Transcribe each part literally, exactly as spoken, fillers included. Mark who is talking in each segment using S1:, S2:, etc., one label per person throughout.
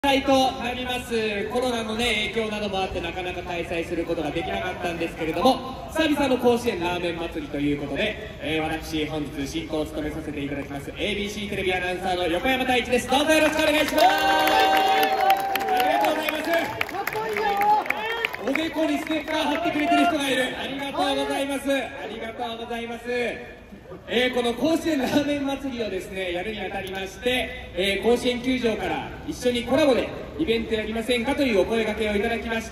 S1: 開となります。コロナの、ね、影響などもあってなかなか開催することができなかったんですけれども、久々の甲子園ラーメン祭りということで、えー、私本日進行を務めさせていただきます エービーシー テレビアナウンサーの横山太一です。どうぞよろしくお願いします。ありがとうございます。おでこにステッカー貼ってくれてる人がいる。ありがとうございます。ありがとうございます。えー、この甲子園ラーメン祭りをですねやるにあたりまして、えー、甲子園球場から一緒にコラボでイベントやりませんかというお声掛けをいただきまして、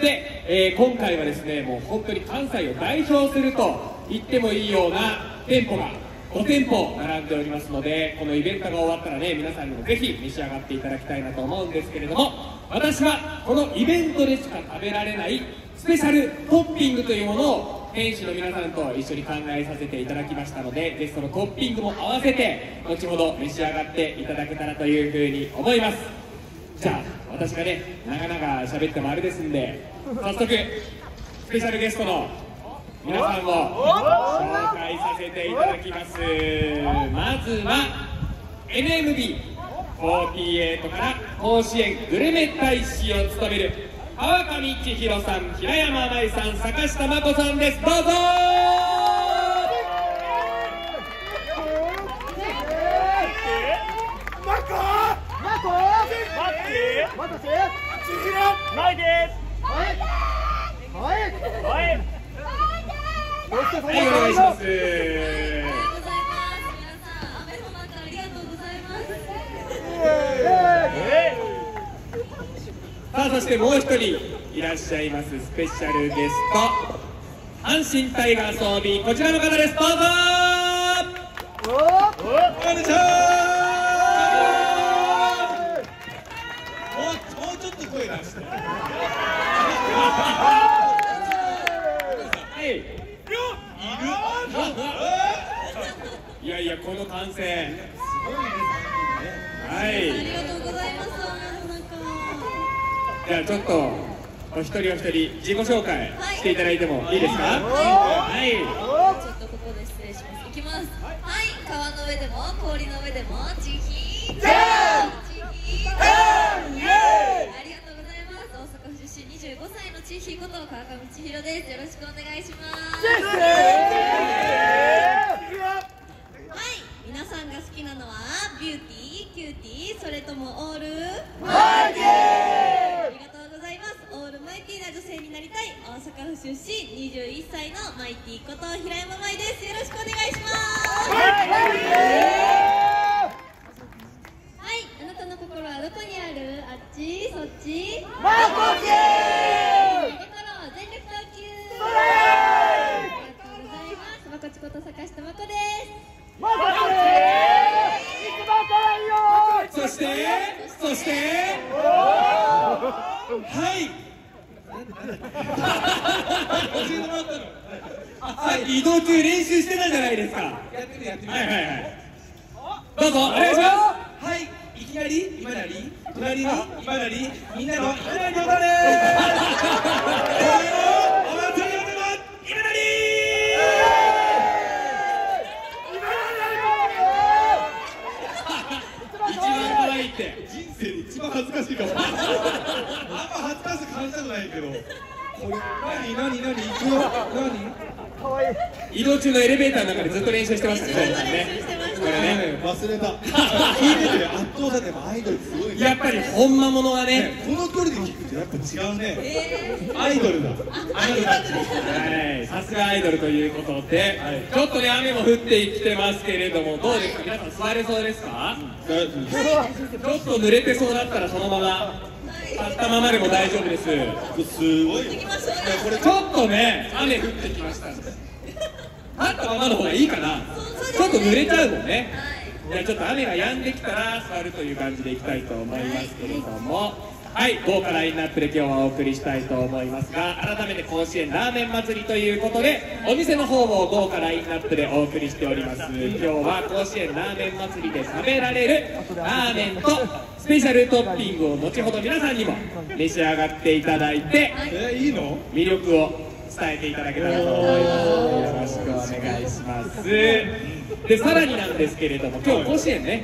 S1: えー、今回はですねもう本当に関西を代表すると言ってもいいような店舗がご店舗並んでおりますので、このイベントが終わったらね皆さんにもぜひ召し上がっていただきたいなと思うんですけれども、私はこのイベントでしか食べられないスペシャルトッピングというものを店主の皆さんと一緒に考えさせていただきましたので、ぜひそのトッピングも合わせて後ほど召し上がっていただけたらというふうに思います。じゃあ私がね長々喋ってもあれですんで、早速スペシャルゲストの皆さんを紹介させていただきます。まずは エヌエムビーフォーティーエイト から甲子園グルメ大使を務める川上千尋さん、平山舞さん、坂下真子さんです。どうぞ。
S2: ないです。
S1: はい、お願いします。さあ、そしてもう一人いらっしゃいます。スペシャルゲスト、阪神タイガース オービー こちらの方です。どうぞ。こんにちは。もうちょっと声出して。はい。いる。いやいや、この歓声。すごいですね。はい。
S3: ありがとうございます。
S1: じゃあちょっとお一人お一人自己紹介していただいてもいいですか。
S3: はい、
S1: はい、
S3: ちょっとここで失礼します。いきます。はい、川の上でも氷の上でもチヒージャンチヒージャンありがとうございます。大阪府出身にじゅうごさいのチヒこと川上千尋です。よろしくお願いします。はい、皆さんが好きなのはビューティー、キューティー、それともオールマイティー。ありがとうございます。オールマイティーな女性になりたい大阪府出身にじゅういっさいのマイティこと平山舞です。よろしくお願いします。はい、あなたの心はどこにある？あっち？そっち？まこちー。心を全力投球。ありがとうございます。まこちこと坂下まこです。まこち
S1: そしてそしてはいさっき移動中練習してたじゃないですか。やってみてやってみて。はいはいはい。どうぞお願いします。はい、いきなり今なり隣に今なりみんなの今なりをだねー。お祭りの出番今なりー。一番可愛いって
S4: 人生で一番恥ずかしいかも。あんま恥ずかしく感じたくないけど。これ何何何行くよ。何？
S1: 移動中のエレベーターの中でずっと練習してましたね。これね
S4: 忘れた。聞いてて圧倒されてアイドルすごいね。
S1: やっぱり本間ものはね、
S4: この距離で聞くとやっぱ違うね。アイドルだ。
S1: アイドルはい、さすがアイドルということで、ちょっとね雨も降ってきてますけれども、どうですか皆さん、座れそうですか？ちょっと濡れてそうだったらそのまま立ったままでも大丈夫です。
S4: すごいよ。
S1: これちょっとね雨降ってきました。立ったままの方がいいかな。ちょっと濡れちゃうもんね。じゃあちょっと雨が止んできたら座るという感じでいきたいと思いますけれども、はい、豪華ラインナップで今日はお送りしたいと思いますが、改めて甲子園ラーメン祭りということでお店の方も豪華ラインナップでお送りしております。今日は甲子園ラーメン祭りで食べられるラーメンとスペシャルトッピングを後ほど皆さんにも召し上がっていただいて、
S4: えいいの？
S1: 魅力を伝えていただけたらと思います。よろしくお願いします。でさらになんですけれども、今日甲子園ね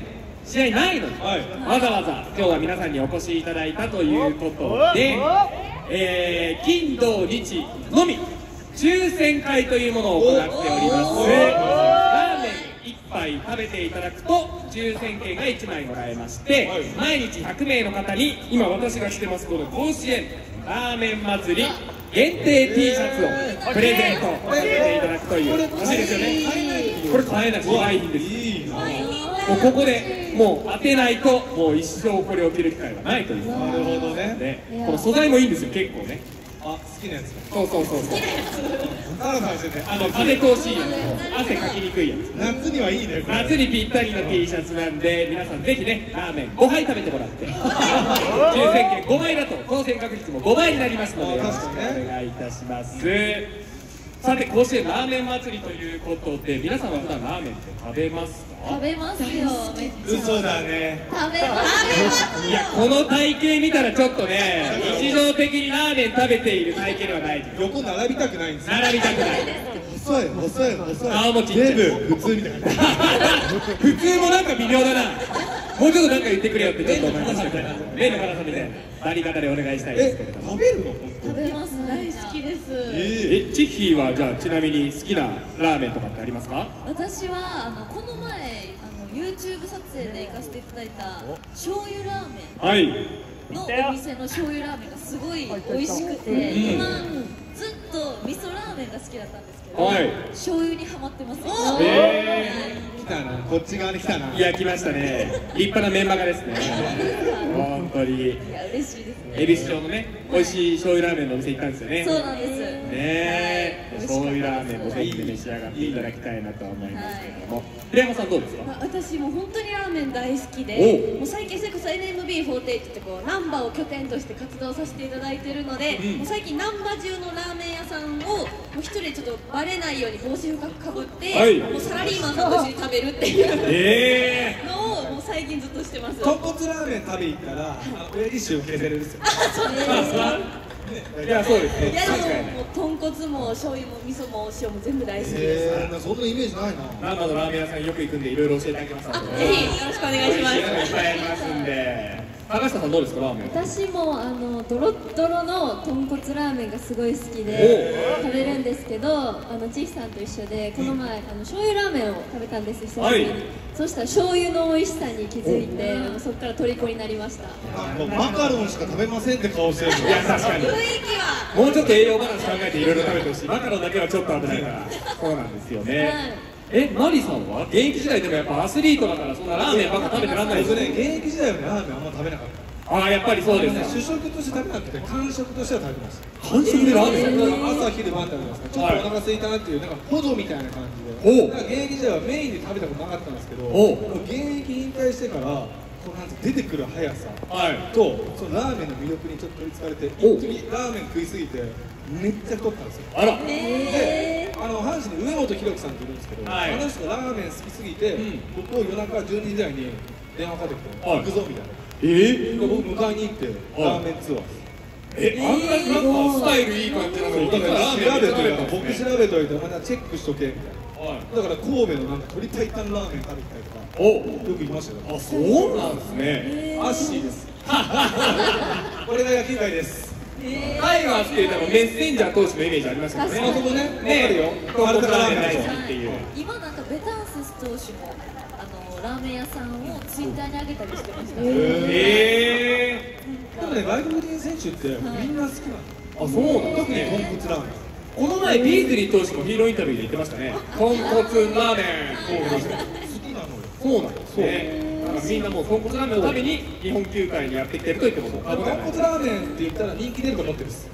S1: 試合ないのに、
S4: はい
S1: わざわざ今日は皆さんにお越しいただいたということで、えー、金土日のみ抽選会というものを行っております。ラーメンいっぱい食べていただくと抽選券がいちまいもらえまして、
S4: はい、
S1: 毎日ひゃくめいの方に今私が着てますこの甲子園ラーメン祭り限定 T シャツをプレゼントさせていただくという、欲しいですよね。これ買えない非売品です。
S4: いいな。
S1: もうここでもう当てないともう一生これを着る機会はないという。
S4: なるほどね。
S1: でこの素材もいいんですよ結構ね。
S4: あ、好きなやつ。
S1: そうそうそうそう。
S4: タラさんしてて、
S1: あの風通しいいやつ、汗かきにくいやつ。
S4: 夏にはいいね。
S1: 夏にぴったりの T シャツなんで、皆さんぜひねラーメンごはい食べてもらって抽選券ごまいだと当選確率もごばいになりますのでよろしくお願いいたします。さて甲子園ラーメン祭りということで、皆さんは普段ラーメンって食べますか？
S3: 食べますよ。めっちゃ
S4: 嘘だね。
S3: 食べます
S1: いやこの体型見たらちょっとね日常的にラーメン食べている体型ではない。
S4: 横並びたくないんですよ。
S1: 並びたくない。
S4: 細い細い細い。
S1: 顔もちっちゃい。
S4: デブ普通みたいな。
S1: 普通もなんか微妙だな。もうちょっとなんか言ってくれよってちょっと思いましたけど、麺の辛さみたいななり方でお願いしたいですけれども。
S4: 食べるの？
S3: 食べます。大好きです。
S1: え、チッヒーはじゃあちなみに好きなラーメンとかってありますか？
S3: 私はあのこの前あの YouTube 撮影で行かせていただいた醤油ラーメン
S1: はい
S3: のお店の醤油ラーメンがすごい美味しくて、今ずっと味噌ラーメンが好きだったんですけど、
S1: はい
S3: 醤油にハマってます。
S1: へ
S4: 来たな。こっち側に来たな。
S1: いや来ましたね。立派なメンマガですね。本当に
S3: いや嬉しいですね。
S1: 恵比寿町のね美味しい醤油ラーメンのお店行ったんですよね。
S3: そうなんです。
S1: ねえ、醤油ラーメンもぜひ召し上がっていただきたいなと思いますけれども、平山さんどうですか？
S3: まあ私も本当にラーメン大好きで、
S1: お
S3: もう最近それこそ エヌエムビーフォーティーエイト ってこう難波を拠点として活動させていただいているので、
S1: うん
S3: もう最近難波中のラーメン屋さんをもう一人でちょっとバレないように帽子深くかぶって、
S1: はい
S3: もうサラリーマンさんと一緒に食べるっていう
S1: え
S3: のをもう最近ずっとしてます。
S4: 豚骨ラーメン食べ行ったら、あ親父臭受けてるんですよ。
S1: いやそうですね。
S3: いやで
S1: 確かに
S3: ももう豚骨も醤油も味噌も塩も全部大好きです。
S4: えー、そんなイメージないな。
S1: 難波のラーメン屋さんよく行くんでいろいろ教えてあげます
S3: あ、
S1: ので、
S3: ぜひよろしくお願いします。
S1: いっぱいありますんで。高下さんどうですかラーメン？
S2: 私もあのドロッドロの豚骨ラーメンがすごい好きで食べるんですけど、あのちいさんと一緒でこの前あの醤油ラーメンを食べたんです久しぶりに、
S1: はい
S2: そしたら醤油の美味しさに気づいて、あのそこから虜になりました。
S4: もうマカロンしか食べませんって顔してるの。
S1: いや確かに。
S3: 雰囲気は
S1: もうちょっと栄養バランス考えていろいろ食べてほしい。マカロンだけはちょっと危ないから。そうなんですよね。え、マリさんは現役時代でもやっぱアスリートだからそんなラーメンばっか食べてらんないですよ
S4: 僕ね、
S1: ね。
S4: 現役時代はね、ラーメンあんま食べなかった。
S1: ああやっぱりそうですか。
S4: 主食として食べなくて、間食としては食べてました。
S1: 完食でラーメン？
S4: 朝昼晩食べてますから、ちょっとお腹空いたなっていう、なんか補助みたいな感じで。
S1: おう
S4: なんか現役時代はメインで食べたことなかったんですけど、
S1: おう
S4: 現役引退してから、こうなんて出てくる速さ
S1: はい。
S4: と、そのラーメンの魅力にちょっと取りつかれて、
S1: おう
S4: 一気にラーメン食いすぎて、めっちゃ太ったんですよ。
S1: あら。
S4: で、あの阪神に上本弘樹さんっているんですけど、
S1: はい
S4: あの人がラーメン好きすぎて、
S1: うん
S4: 僕を夜中じゅうにじぐらいに電話かけてきて、
S1: はい
S4: 行くぞみたいな。
S1: えー、
S4: で僕迎えに行って、ラーメンツアー。
S1: え、あんなになんかスタイルいい感じなのに、
S4: だから調べといて、僕
S1: 僕
S4: 調べといて、またチェックしとけみたいな。
S1: はい。
S4: だから神戸のなんか鶏白湯ラーメン食べたりとか、
S1: お、
S4: よく行きましたよ。
S1: あ、そうなんですね。
S4: アッシーです。これが野球界です。
S1: タイガースって言ったらメッセンジャー投手のイメージありますよね。
S2: 確かに
S4: そこね、わかるよ。
S1: 豚骨ラーメン
S4: 大
S1: 大
S4: 好き
S1: 好きっていう。
S3: 今なんかベタンセス投手もあのラーメン屋さんをツイッターに上げたりしてました。
S1: え
S4: でもね、外国人選手ってみんな好きなの。
S1: ー、あ、そうなん
S4: 特に
S1: ですね。
S4: 豚骨ラーメン。
S1: この前ビーズリー投手もヒーローインタビューで言ってましたね。豚骨ラーメン。
S4: 好きなのよ。
S1: そうなんですね。だからみんなもう豚骨ラーメンのために日本球界にやってきてると言っても過
S4: 豚
S1: 言ではない。
S4: 骨ラーメンって言ったら人気出ると思ってるんです。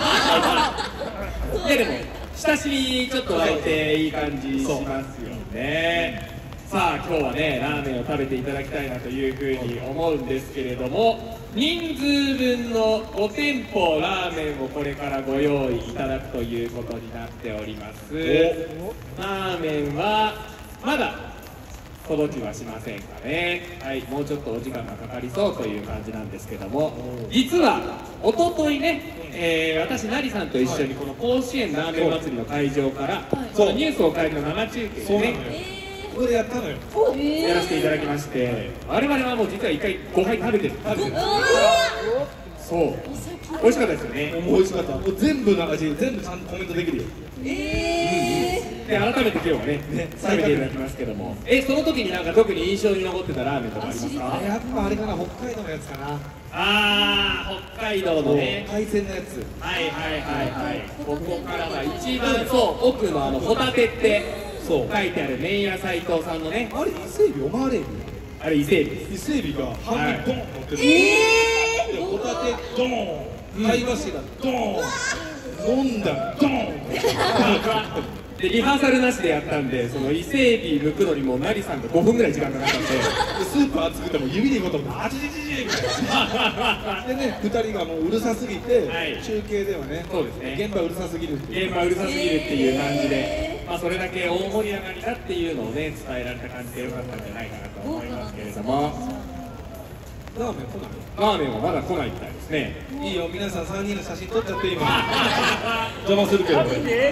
S1: いやでも親しみちょっと湧いていい感じしますよね。さあ今日はねラーメンを食べていただきたいなというふうに思うんですけれども、人数分のご店舗ラーメンをこれからご用意いただくということになっております。ラーメンはまだ届きはしませんかね。はい、もうちょっとお時間がかかりそうという感じなんですけども、実は一昨日ね、えー、私成さんと一緒にこの甲子園ラーメン祭りの会場から、そのニュースを変えるの生中継でね、
S4: ここでやったのよ。
S1: やらせていただきまして、我々はもう実は一回ごはい食べてる食べてるそう美味しかったですよね。
S4: もう美味しかった。もう全部の味全部ちゃんとコメントできるよ。
S3: え
S1: で改めて今日はね
S4: ね
S1: 食べていただきますけども、えその時になんか特に印象に残ってたラーメンとかありますか？
S4: やっぱあれかな、北海道のやつかな。
S1: あー北海道のね
S4: 海鮮のやつ。
S1: はいはいはいはい、ここからは一番そう奥のあのホタテって
S4: そう
S1: 書いてある麺屋斎藤さんのね、
S4: あれ伊勢海老、オマーレー
S1: あれ伊勢海老です。
S4: ビ伊勢海老が半分ドン乗ってる。
S3: え
S4: でホタテドーン、貝柱ドーン、飲んだドーン。
S1: でリハーサルなしでやったんで、その伊勢海老剥くのにもうナリさんがごふんぐらい時間かかったんで
S4: でスープ熱くても指でいくこともあちちちちみたいな。でね、ふたりがもううるさすぎて、
S1: はい
S4: 中継ではね、
S1: そうですね
S4: 現場うるさすぎるっていう。
S1: 現場うるさすぎるっていう感じで、まあ、それだけ大盛り上がりだっていうのをね伝えられた感じでよかったんじゃないかなと思いますけれども、
S4: ラーメン来ない？
S1: ラーメンはまだ来ないみたいですね。
S4: いいよ、皆さんさんにんの写真撮っちゃって今邪魔するけどね。めっち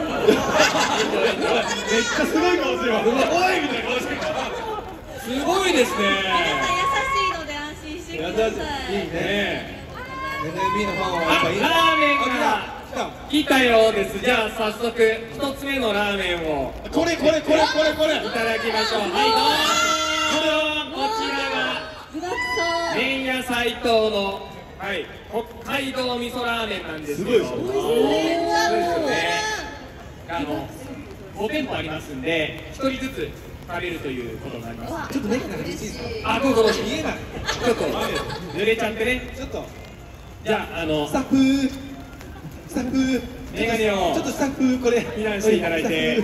S4: ゃすごい顔してるわ。おいみたいな顔してる。
S1: すごいですね。
S3: 皆さん優しいので安心してください。
S4: いいね。
S1: ね
S4: エヌエービー のファンはやっぱいい。
S1: あラーメンが
S4: あ
S1: 来たようです。じゃあ早速一つ目のラーメンを
S4: 来た。これこれこれこれこれ。
S1: いただきましょう。はいどうぞ。こちらが
S3: 具だくさん。
S1: 麺屋斎藤の、はい、北海道味噌ラーメンなんですけど、
S4: すごいでしょ。
S1: そうですよね。あのご店舗ありますんでひとりずつ食べるということになります。
S4: ちょっとネギなくていいですか？
S1: あどうぞどうぞ。
S4: 見えない。
S1: ちょっと濡れちゃってね。
S4: ちょっと
S1: じゃああの
S4: スタッフスタッフ
S1: メガネを
S4: ちょっとスタッフこれ
S1: 避難していただいて。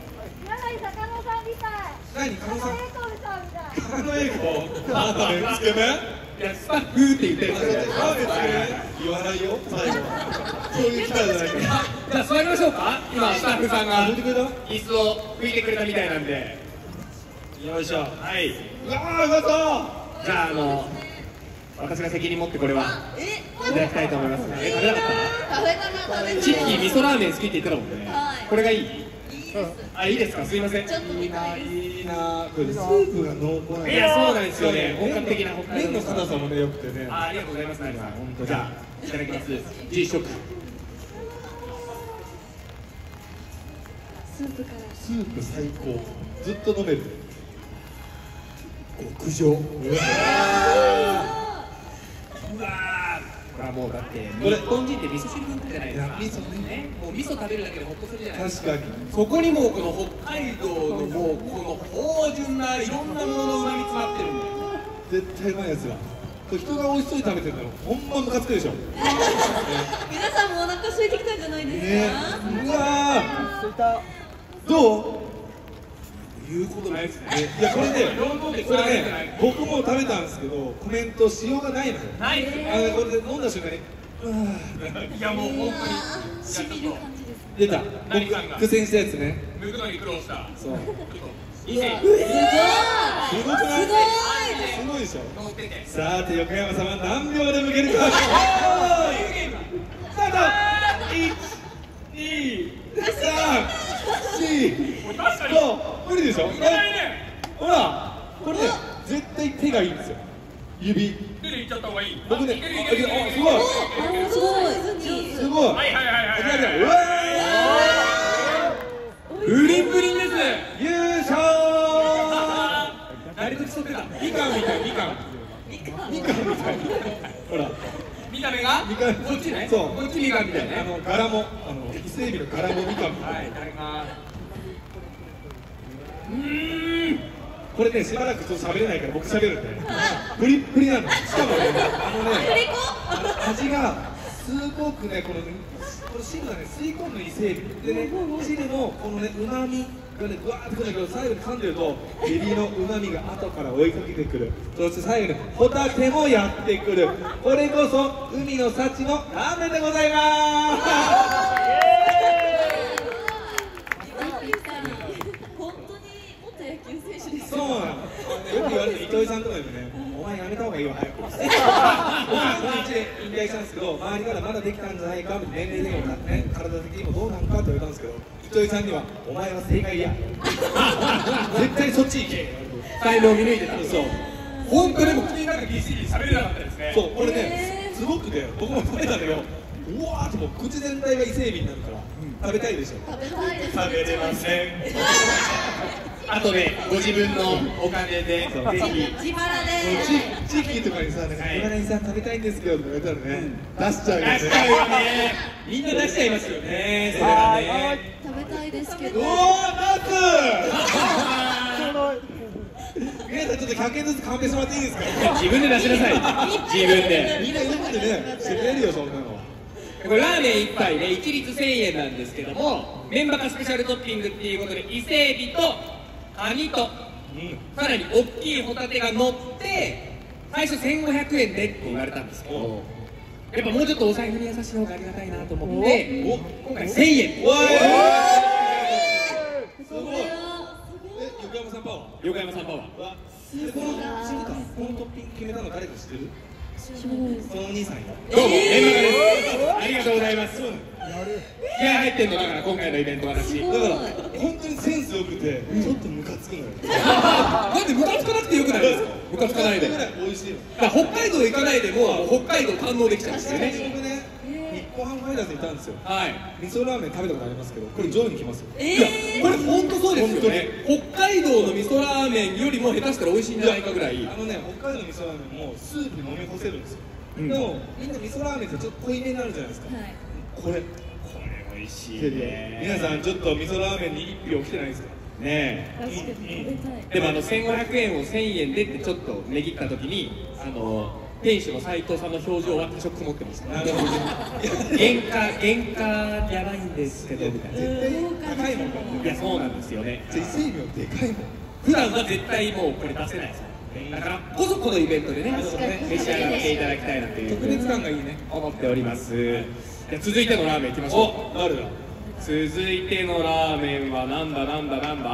S4: 何加納さん？
S5: みたい。
S4: 加納英子。ラーメンつけ麺？
S1: いやスタッフって言ってるんですよ。
S4: ラーメンつけ麺？言わないよ最後。そういう機会じゃないから。
S1: じゃあ座りましょうか。今スタッフさんが
S4: 拭いてくれた？
S1: 椅子を拭いてくれたみたいなんで。
S4: よいしょ。
S1: はい。
S4: うわーうまそう。
S1: じゃああの私が責任持ってこれは
S3: え、
S1: いただきたいと思います。え食べなかっ
S3: 食べたな食べた。
S1: た？チッキー味噌ラーメン好きって言ってたもんね。
S3: はい
S1: これがいい。
S3: いいです。
S1: あいいですか。すいません。
S3: ちょっと見たいです。
S4: いいな。これスープが濃厚なんだ。
S1: いやそうなんですよね。本格的な北海道
S4: 麺の硬さもね良くてね。
S1: あありがとうございます。ナリさん。本当じゃあいただきます。G 食。
S2: スープから
S4: スープ最高。ずっと飲める。極上。うわ
S1: うわーこれはもうだって
S4: これ
S1: 日本人って味噌汁文化じゃないですか。
S4: いや味噌ね
S1: もう味噌食べるだけでホッとするじゃないですか。
S4: 確かに。
S1: そこにもうこの北海道のもうこの芳醇ないろんなものの旨味詰まってるんだよ。
S4: 絶対うまいやつだ。これ人が美味しそうに食べてるのほんまムカつくでしょ。ね。
S3: 皆さんもお腹空いてきたんじゃないですか。
S4: うわー。どう？
S1: 言うことないですね。
S4: いやこれね、
S1: 喜んで
S4: これね、僕も食べたんですけど、コメントしようがないのよ。
S1: ないですね。
S4: あのこれで飲んだ瞬間に、うわー
S1: いやもう本当に
S2: しみる感じです。
S4: 出た。
S1: 何さんが
S4: 僕苦戦したやつね。
S1: 抜くのに苦労した。
S4: そう。
S1: 以前
S4: すごくない？
S3: すごい。
S4: すごいでしょ。
S1: 乗ってて。
S4: さて横山さんは何秒で向けるか。スタート。一、二、三、四、五。無理でしょ。ほら、これね、絶対手がいいんですよ。指。
S1: 手でいっちゃった方がいい。
S4: 僕ね、
S1: いけるい
S4: あ、
S1: けるいける
S4: あすごい。
S3: すごい。
S4: すごい。
S1: はいはいはいはい
S4: いやいやう
S1: はい。
S4: わ
S1: プリンプリンです。
S4: ー優勝。
S1: 誰と競ってた。
S4: みかんみたい、みかん。みかんみたい。ほら、
S1: 見た目が
S4: みかん。
S1: こっちね。
S4: そう。
S1: こっちみかんみたいなね。
S4: あの柄も、あの伊勢海老の柄もみかんみたい。
S1: はいいただきます。うーん。
S4: これね、しばらくちょっと喋れないから僕喋るんで。プリップリなの。しかもね、あのね、味がすごくね、このね、この汁がね、吸い込む伊勢海老でね、汁のこのね、旨味がね、ぐわーってくるんだけど、最後に噛んでると、エビの旨味が後から追いかけてくる。そして最後にホタテもやってくる。これこそ海の幸のラーメンでございます。
S3: 本当に元野球選手です。
S4: そうなの。よく言われる糸井さんとかにもね、お前やめた方がいいよ早く僕はうちで引退したんですけど、周りからまだできたんじゃないか年齢的にもね体的にもどうなんかって言われたんですけど、糸井さんにはお前は正解や絶対そっち行け
S1: 才能を見抜いてた。
S4: そう
S1: 本当でも口の中ぎっしり喋れなかったですね。
S4: そうこれねすごくて僕も食べたんだけど、うわーってもう口全体が伊勢海老になるから食べたいでしょ。
S3: 食べたいです。
S4: 食べれません。
S1: あとでご自分のお金でぜひ
S3: 自腹で
S4: チッキーとかにさ、なんか
S1: はい
S4: 今成さん食べたいんですけどって言われたらね、出しちゃうよね。
S1: 出しちゃうよね。みんな出しちゃいますよね。それはね。
S3: 食べたいですけど。
S4: おー、ナス皆さんちょっとひゃくえんずつ勘弁してもらっていいですか。
S1: 自分で出しなさい。自分で。
S4: みんな今までね、してくれるよそんなの。
S1: これラーメン一杯で一律せんえんなんですけども、メンバカスペシャルトッピングっていうことで伊勢海老とカニとさらに大きいホタテが乗って最初せんごひゃくえんでって言われたんですけど、やっぱもうちょっとお財布に優しい方がありがたいなと思って今回せんえん。
S4: おーすごい。え、横山さんパワー
S1: 横山さんパワー。
S4: でこのこのトッピング決めたの誰か知ってる？そのお兄さんよ。
S1: どうも、メンバカです。ありがとうございます。気合入ってんのだから今回のイベント私。
S4: だから本当にセンス良くてちょっとムカつくのよ。
S1: なんでムカつかなくてよくないですか？ムカつかないで。
S4: ぐらい美味しいの。
S1: だから北海道行かないでも北海道堪能できちゃうんですよね。
S4: 僕ね、日本ハムファイターズにいたんですよ。
S1: はい。
S4: 味噌ラーメン食べたことありますけど、これ上位に来ますよ。
S1: いや、これ本当そうですよね。北海道の味噌ラーメンよりも下手したら美味しいんじゃないかぐらい。
S4: あのね、北海道の味噌ラーメンもスープに飲み干せるんですよ。
S1: うん
S4: でもみんな味噌ラーメンってちょっと濃いめになるじゃないですか。
S3: はい。
S4: これ
S1: これ美味しい
S4: で
S1: ね。
S4: 皆さんちょっと味噌ラーメンに一票来てないですか？
S1: ね
S3: 確かに食べたい。
S1: え。でもあのせんごひゃくえんをせんえんでってちょっと値切った時にあの店主の斉藤さんの表情は多少曇ってました。
S4: なるほど。
S1: 原価原価やばいんですけどみたいな。
S4: 絶対高いもんからね。
S1: いやそうなんですよね。
S4: じゃあ伊勢海老でかいもん。
S1: 普段は絶対もうこれ出せないです。だからこそこのイベントでね、
S3: 確かに
S1: 召し上がっていただきたいなという
S4: 特別感がいいね。
S1: 思っております。じゃあ続いてのラーメンいきましょ
S4: お、誰だ？
S1: う。続いてのラーメンはなんだなんだなんだ。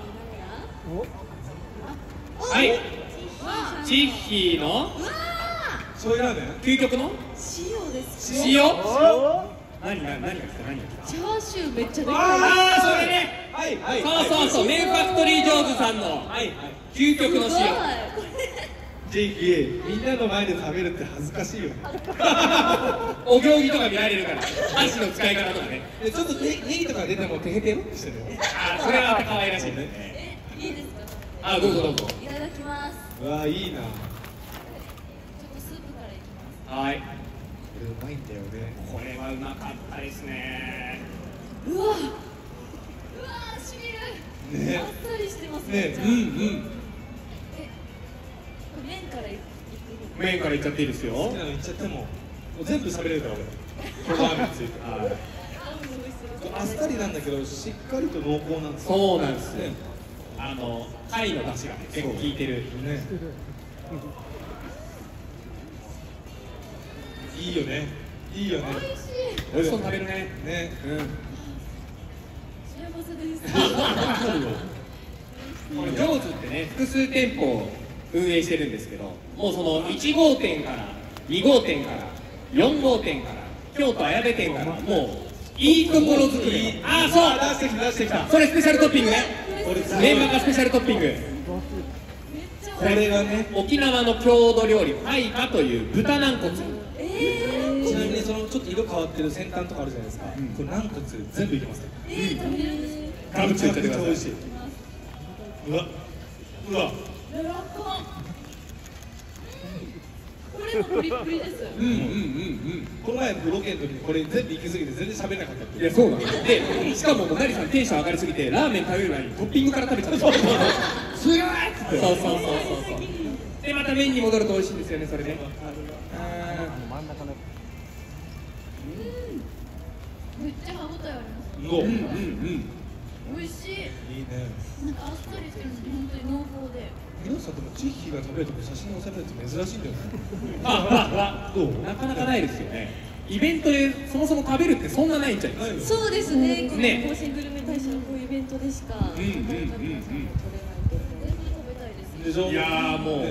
S1: はい。チッヒーの
S4: 醤油ラーメン？
S1: 究極の
S3: 塩です。
S1: 塩。何が何が来た何が来た。
S3: チャーシューめっちゃでかい。
S1: ああそれね。
S4: はいはい。
S1: そうそうそう、メンファクトリージョーズさんの
S4: はいはい。
S1: 究極の
S3: すごい。
S1: 塩。
S4: ぜひみんなの前で食べるって恥ずかしいよね。
S1: お行儀とか見られるから、箸の使い方とかね。
S4: でちょっとネネギとか出てもテヘテロってしてるよ。
S1: あーそれはまた可愛らしいね。
S3: え、いいですか？
S1: あ、どうぞどうぞ。
S3: いただきます。
S4: うわいいな。
S3: ちょっとスープからいきます。
S1: はい。
S4: これうまいんだよね。
S1: これはうまかったですね。
S3: うわ。うわー、しみる。
S4: ね
S3: あっさりしてます
S4: ね
S1: うんうん。
S3: え、麺からいく。
S1: 麺からいっちゃっていいですよ。
S4: 好きなの言っちゃってももう全部喋れるから俺。このラーメンについて。
S1: はい。
S4: あっさりなんだけどしっかりと濃厚なんですよ。
S1: そうなんですね
S4: ね。
S1: あの貝の出汁がね結構効いてる。
S4: ね。いいよね。いいよね。
S3: 美味しい。
S1: 美味しそうに食べるね。
S4: ね。
S1: うん。
S3: 幸せです。
S1: これジョーズってね複数店舗運営してるんですけど、もうそのいち号店からに号店からよん号店から京都綾部店からもういいところ作り。ああそう
S4: 出してきた出してきた。
S1: それスペシャルトッピングね。メンバカスペシャルトッピング。
S4: これがね。
S1: 沖縄の郷土料理ファイカという豚軟骨。
S4: ちなみにそのちょっと色変わってる先端とかあるじゃないですか。これ軟骨全部いけます。
S3: えー、食べれるんですか？
S1: ガブッといっちゃってください。
S4: 美味しい。うわ。うわ。
S3: 柔らかっ。これもプリプリです。
S1: うんうんうんうん。
S4: この前ロケの時にこれ全部行き過ぎて全然喋れなかったって。
S1: いやそうなんですで、しかももうナリさんテンション上がりすぎてラーメン食べる前にトッピングから食べちゃった。すごいっつってそうそうそうそうそうでまた麺に戻ると美味しいんですよねそれね。
S3: めっちゃ歯ごたえあります。
S4: うわ。
S1: うんうんうん
S3: 美味しい。
S4: いいね。
S3: なんかあっさりしてるのに本当に濃厚で。
S4: 皆さんでもチッヒーが食べるとき写真を収めるって珍しいんだよね。
S1: あ
S4: どう？
S1: なかなかないですよね。イベントでそもそも食べるってそんなないんじゃない
S4: ないよ。
S3: そうですね。この
S1: ね
S3: 甲子園グルメ大賞のこういうイベントでしか。
S1: うんうんうんうん
S3: 全部食べたいです。
S4: でしょ。
S1: いやーもう
S4: ね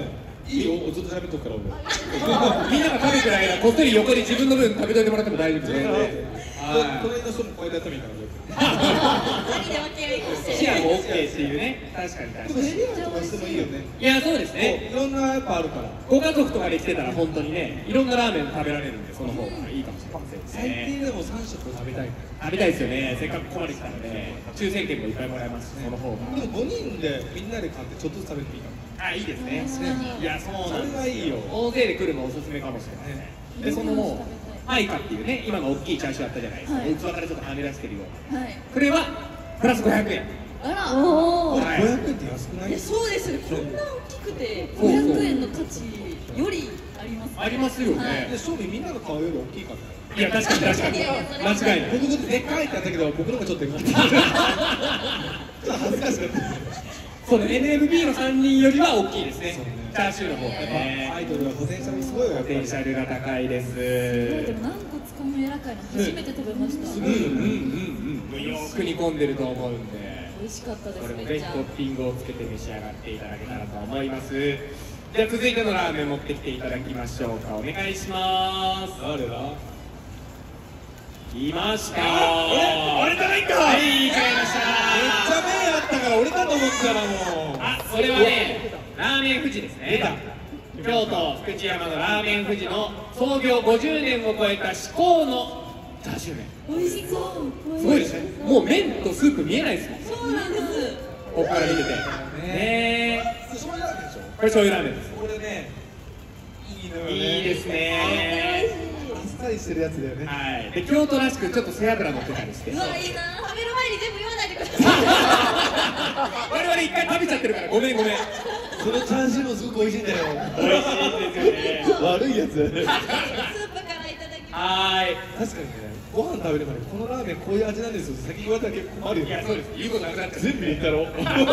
S4: いいよ、ずっと喋っとくから俺。
S1: みんなが食べてる間こっそり横で自分の分食べといてもらっても大丈夫ですよ。
S4: 隣の人もこうやってやってもいいから。
S3: 何で分け合いっして
S1: シェアも OK っていうね。確かに確かに。
S4: シェアとかしてもいいよね。
S1: いやそうですね。
S4: いろんなやっぱあるから。
S1: ご家族とかで来てたら本当にね、いろんなラーメン食べられるんで、その方がいいかもしれません
S4: 最
S1: ね。
S4: 低でもさん食食べたい。
S1: 食べたいですよね。せっかくここまで来たので、抽選券もいっぱいもらえますし、その方が。
S4: でもごにんでみんなで買ってちょっとずつ食べていいかも。
S1: あ、いいですね。いやそうなんです。
S4: それがいいよ。
S1: 大勢で来るのおすすめかもしれません。でそのもうマイカっていうね、今の大きいチャーシューあったじゃないですか。
S2: はい
S1: 器からちょっとはみ出してるような。
S2: はい。
S1: これはプラスごひゃくえん。
S3: あら
S2: おお。
S1: はい
S4: ごひゃくえんって安くない
S3: いやそうですよ、こんな大きくて
S1: そうそう
S3: ごひゃくえんの価値よりありますね。
S1: ありますよね。
S4: で、正味みんなの顔より大きいからね。
S1: いや確かに確かに。
S3: いやいやそれは
S1: 間違いない。
S4: 僕でっかいって言ったけど、僕のがちょっとちょっと恥ずかしかった。
S1: その エヌエムビー のさんにんよりは大きいですね。
S4: そうね
S1: チャーシューの方がね。
S4: アイドルはポテンシャルすごいよ、やっぱり。
S1: ポテンシャルが高いです。
S2: でも軟骨この柔らかいの初めて食べました。
S1: うんうんうんうん。よく煮込んでると思うんで。
S2: 美味しかったです。
S1: これも
S2: めっちゃ。
S1: ぜひトッピングをつけて召し上がっていただけたらと思います。じゃあ続いてのラーメン持ってきていただきましょうか。お願いします。
S4: 誰だ？
S1: 来ました。
S4: 俺俺じゃないんか。
S1: はい、買いました。
S4: めっちゃ麺あったから俺だと思ってたらもう。
S1: あ、それはね、ラーメン富士ですね。京都福知山のラーメン富士の創業ごじゅうねんを超えた至高のチャーシュー麺。
S2: 美味しそう。
S1: すごいですね。もう麺とスープ見えないですもん。
S3: そうなんです。
S1: ここから見てて。ねえ。
S4: 醤油ラーメンでしょ。
S1: これ醤油ラーメンです。
S4: これね、いいのよね。
S1: いいですね。
S4: あっさりしてるやつだよね。
S1: はい。で京都らしくちょっと背脂乗ってたりして。
S3: うわいいな。食べる前に全部言わないでください。
S1: 我々一回食べちゃってるからごめんごめん。
S4: そのチャーシューもすごく美味しいんだよ。
S1: 美味しいんですよね。
S4: 悪いやつだよね。
S3: スープからいただきます。
S1: は
S4: 確かにね、ご飯食べる前にこのラーメンこういう味なんですよ。先に言われたら結構困るよ
S1: ーい。いやそうです。言うことなくなっちゃう。
S4: 全部言ったろ。
S3: うわー美味し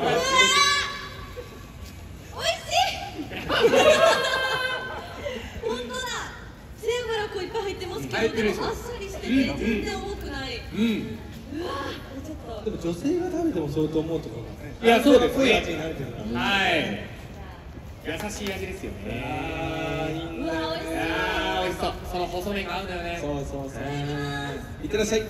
S3: い。本当だ。背脂こういっぱい入ってますけど、
S1: 入ってるでしょ
S3: でもあっさりしてて全然重くない。
S1: うん。
S3: うわーちょっと。
S4: でも女性が食べても相当思うところがね。
S1: いやそうですね
S4: こういう味に慣れてるから。
S1: はい。優しい味ですよね。
S4: あーいいんだよ
S3: うわ美味し
S4: ね。
S1: あー美味しそう。その細麺が合うんだよね。
S4: そうそうそう。いってらっしゃい。いって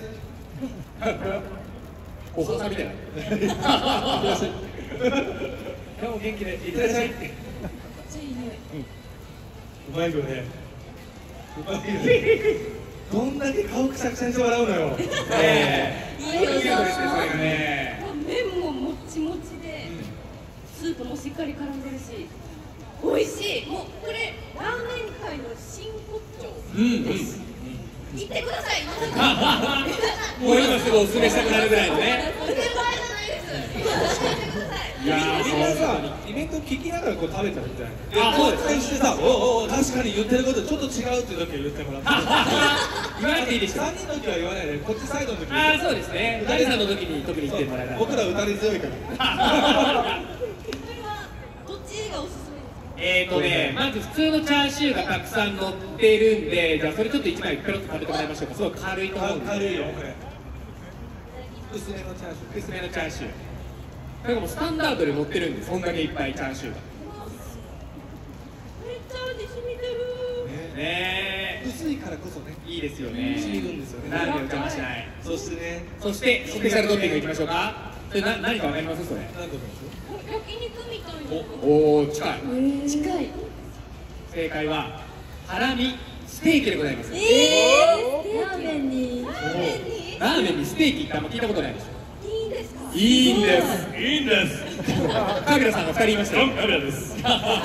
S1: お細さみたいな。
S4: らっしゃい。
S1: 今日も元気でい
S4: いってらっしゃい。う
S2: めっちゃいい匂い。
S4: まいよね。うまいよね。どんだけ顔くしゃくしゃにして笑うのよ。
S1: ねえ。
S3: いい
S1: そういうことですね、それが
S3: よ
S1: ね。
S3: 麺ももちもちで、スープもしっかり絡んでるし、美味しい。もうこれラーメン界の真骨頂
S1: うんうん。
S3: です。行ってください。
S1: もう今すぐおすすめしたくなるぐらいのね。
S3: お手前じゃないです。行ってください。
S1: いやー、
S4: みんな
S1: そう
S4: さ、イベント聞きながらこう食べたみたいな。
S1: あそうです
S4: でしてさ、おおお確かに言ってることちょっと違うっていう時は言ってもらって。
S1: 言わなくていいでしょ。
S4: 三人の時は言わないで、こっちサイドの時に。
S1: ああ、そうですね。ダリさんの時に特に言ってもらえたら。
S4: 僕ら歌り強いから。
S3: これはどっちがおすすめですか？
S1: えーとね、まず普通のチャーシューがたくさん乗ってるんで、じゃあそれちょっといちまいペロッと食べてもらいましょうか。すごい軽いと思うんで。
S4: 軽いよ、これ。薄めのチャーシュー。
S1: 薄めのチャーシュー。これもうスタンダードで乗ってるんで、そんだけいっぱいチャーシューが。
S3: めっちゃ味染みてる。
S4: ね
S1: ね
S4: 薄いからこそね。
S1: え、いいですよね。
S4: 染みるんですよね。
S1: ラーメンを邪魔しない。
S4: そしてね、
S1: そしてスペシャルトッピングいきましょうか。それな何かわかりますそれ？
S4: なんだと思います
S3: 焼肉みたいな。
S1: おおー、近い。
S2: 近い。
S1: 正解はハラミステーキでございます。
S2: えー、ラーメンに。
S3: ラーメンに
S1: ラーメンにステーキってあんま聞いたことないでしょ。
S3: いいんですか？
S1: いいんです。いいんです。カビラさんがふたりいましたよ。カビラです。